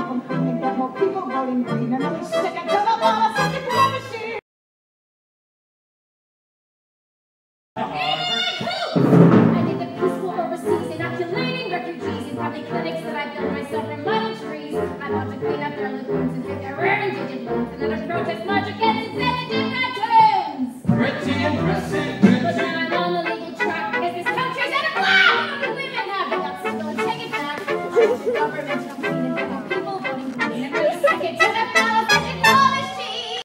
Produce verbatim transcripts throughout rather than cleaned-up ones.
come clean and get more people voting green and really stick it to the ballot centric war machine. I did the peaceful overseas, inoculating refugees in public clinics that I built myself from mud and trees. I want to clean up their lagoons and take their rare endangered blooms, and then a protest march against insensitive cartoons. Pretty impressive. But now I'm on the legal track because this country's out of whack. The women have the guts to go and take it back. The government's come clean and get more people voting green and really stick it to the ballot centric war machine.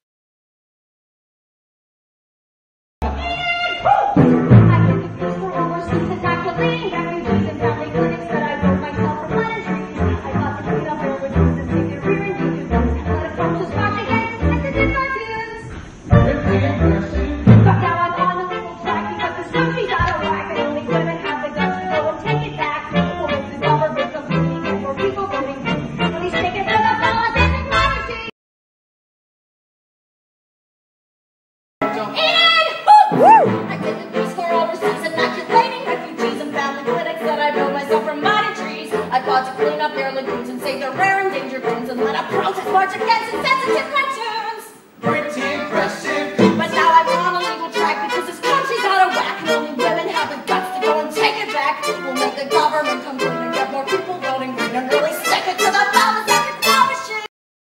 I did the peace corps overseas, inoculating refugees and family clinics that I built myself from mud and trees. I fought to clean up their lagoons and save their rare endangered blooms and let a protest march against insensitive cartoons. Pretty impressive. But now I'm on a legal track because this country's out of whack and only women have the guts to go and take it back. We'll make the government come clean and get more people voting green and really stick it to the ballot centric war machine.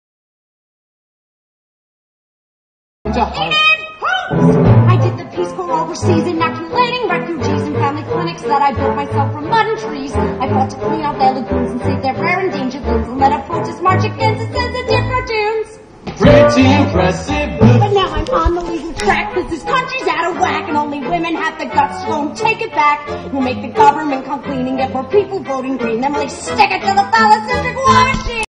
I did the Peace Corps overseas, inoculating refugees and family clinics that I built myself from mud and trees. I fought to clean out their lagoons and save their rare endangered blooms and let a protest march against insensitive cartoons. Pretty impressive. But now I'm on the legal track because this country's out of whack and only women have the guts to go and take it back. We'll make the government come clean and get more people voting green, then really stick it to the ballot centric war machine.